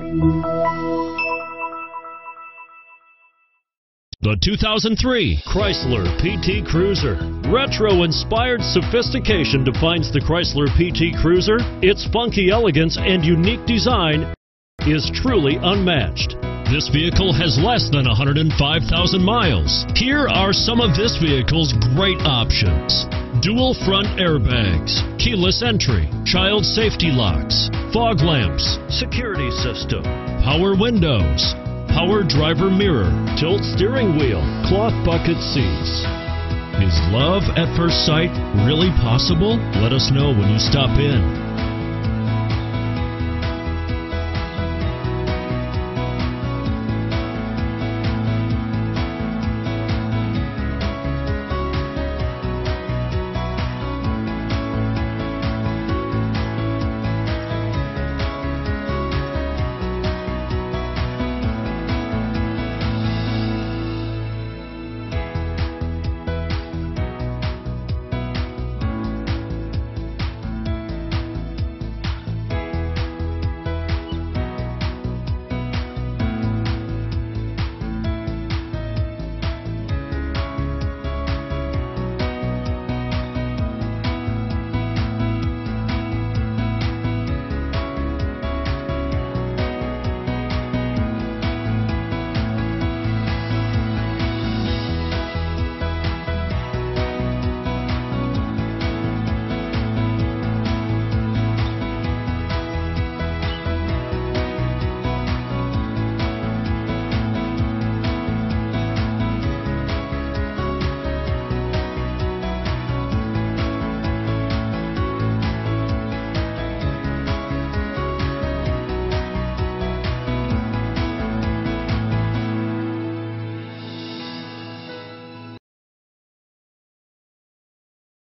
The 2003 Chrysler PT Cruiser. Retro-inspired sophistication defines the Chrysler PT Cruiser. Its funky elegance and unique design is truly unmatched. This vehicle has less than 105,000 miles. Here are some of this vehicle's great options: dual front airbags, keyless entry, child safety locks, fog lamps, security system, power windows, power driver mirror, tilt steering wheel, cloth bucket seats. Is love at first sight really possible? Let us know when you stop in.